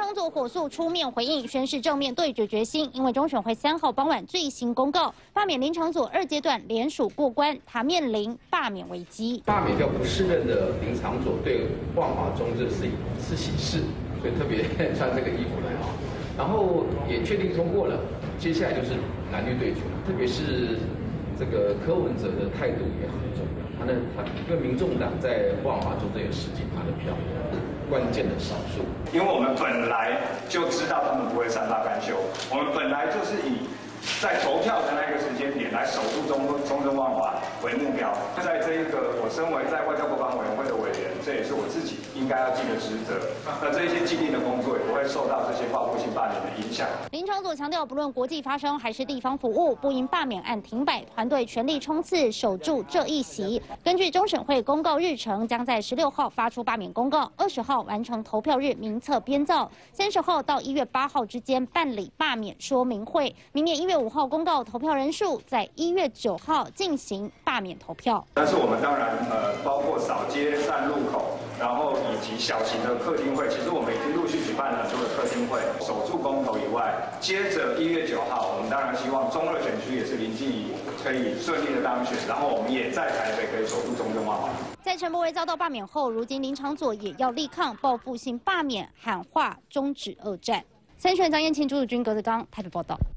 长佐火速出面回应，宣示正面对决决心。因为中选会3号傍晚最新公告，罢免林长佐2阶段联署过关，他面临罢免危机。 罢免掉不适任的林长佐，对万华中正是喜事，所以特别穿这个衣服来啊。然后也确定通过了，接下来就是蓝绿对决，特别是这个柯文哲的态度也很重要。他因为民众党在万华中正有10几%的票，关键的少数。 因为我们本来就知道他们不会3罢甘休，我们本来就是以在投票的那个时间点来守住中正万华为目标。在这一个我身为在外交国防委员会的委员，这也是我自己应该要尽的职责。那这一些既定的工作也不会受到这些报复性罢免的影响。 林长佐强调，不论国际发生还是地方服务，不因罢免案停摆，团队全力冲刺，守住这一席。根据中审会公告日程，将在16号发出罢免公告，20号完成投票日名册编造，30号到1月8号之间办理罢免说明会。明年1月5号公告投票人数，在1月9号进行罢免投票。 但是我们当然包括扫街、站路口，然后以及小型的客厅会，其实我们已经陆续举办了很多的客厅会，守住公投以外，接着1月9号，我们当然希望中2选区也是林静怡可以顺利的当选，然后我们也在台北可以守住中正万华。 在陈柏惟遭到罢免后，如今林长佐也要力抗报复性罢免，喊话终止恶战。3选张燕庆、朱子君、葛子刚台北报道。